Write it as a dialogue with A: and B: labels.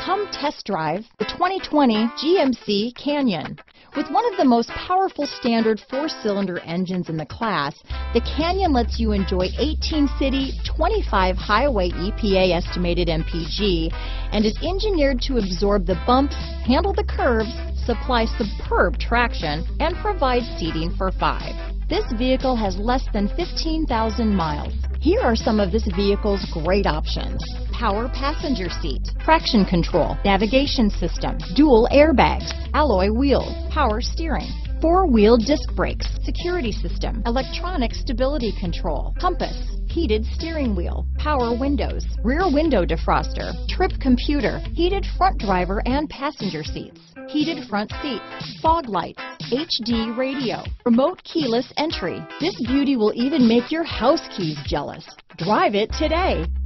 A: Come test drive the 2020 GMC Canyon. With one of the most powerful standard 4-cylinder engines in the class, the Canyon lets you enjoy 18 city, 25 highway EPA estimated MPG, and is engineered to absorb the bumps, handle the curves, supply superb traction, and provide seating for 5. This vehicle has less than 15,000 miles. Here are some of this vehicle's great options: power passenger seat, traction control, navigation system, dual airbags, alloy wheels, power steering, 4-wheel disc brakes, security system, electronic stability control, compass, heated steering wheel, power windows, rear window defroster, trip computer, heated front driver and passenger seats, heated front seats, fog lights, HD radio, remote keyless entry. This beauty will even make your house keys jealous. Drive it today.